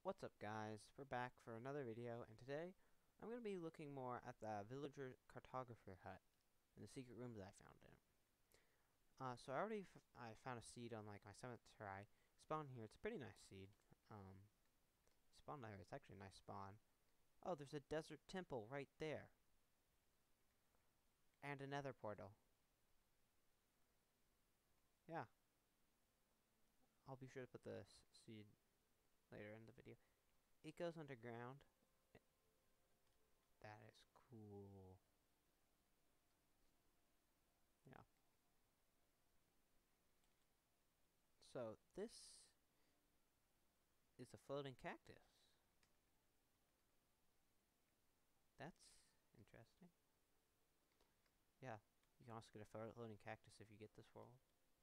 What's up guys, we're back for another video, and today I'm going to be looking more at the villager cartographer hut and the secret room that I found in it. So I found a seed on like my 7th try. Spawn here, it's a pretty nice seed. Spawn there, it's actually a nice spawn. Oh, there's a desert temple right there. And a nether portal. Yeah, I'll be sure to put the seed later in the video. It goes underground. That is cool. Yeah. So this is a floating cactus. That's interesting. Yeah, you can also get a floating cactus if you get this world.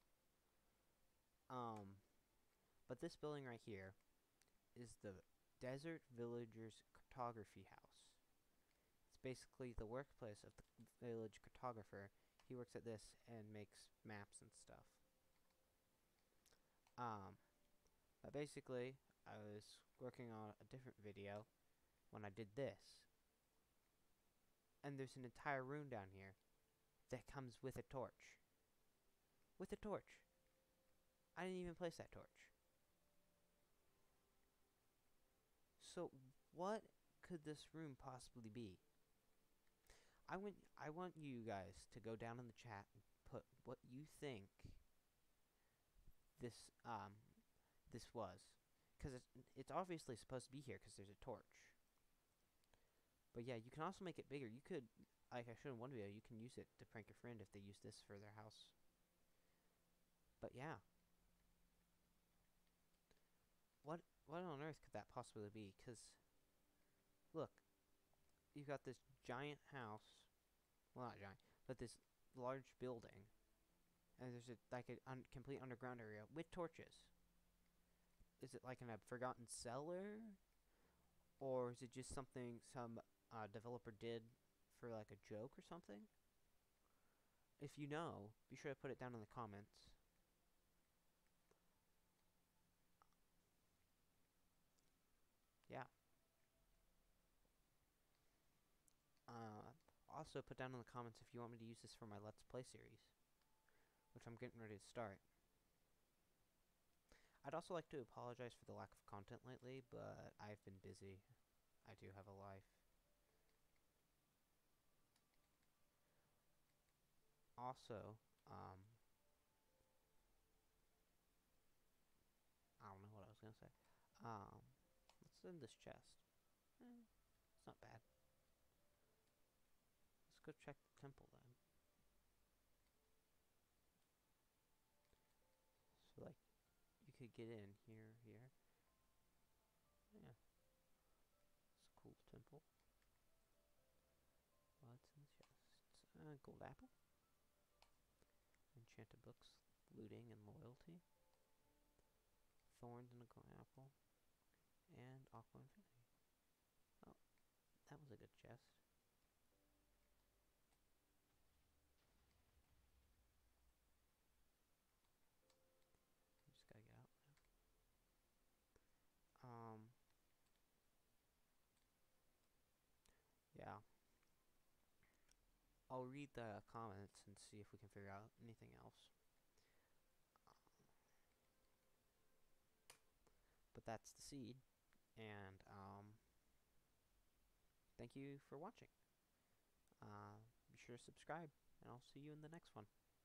But this building right here is the Desert Villagers Cartography House. It's basically the workplace of the village cartographer. He works at this and makes maps and stuff. But basically, I was working on a different video when I did this. And there's an entire room down here that comes with a torch. With a torch. I didn't even place that torch. So, what could this room possibly be? I want you guys to go down in the chat and put what you think this this was, because it's obviously supposed to be here because there's a torch. But yeah, you can also make it bigger. You could, like I showed in one video, you can use it to prank your friend if they use this for their house. But yeah, what on earth could that possibly be? Because look, you've got this giant house. Well, not giant, but this large building, and there's a complete underground area with torches. Is it like in a forgotten cellar, or is it just something some developer did for like a joke or something? If you know, be sure to put it down in the comments. Yeah. Uh, Also put down in the comments if you want me to use this for my Let's Play series, which I'm getting ready to start. I'd also like to apologize for the lack of content lately, but I've been busy. I do have a life. Also, I don't know what I was gonna say. Let's end this chest. It's not bad. Let's go check the temple then. So, like, you could get in here. Yeah. It's a cool temple. What's in the chest? Gold apple. Enchanted books. Looting and loyalty. Thorns and a gold apple. And aqua infinity. Oh, that was a good chest. Just gotta get out now. Yeah. I'll read the comments and see if we can figure out anything else. But that's the seed. And, thank you for watching. Be sure to subscribe, and I'll see you in the next one.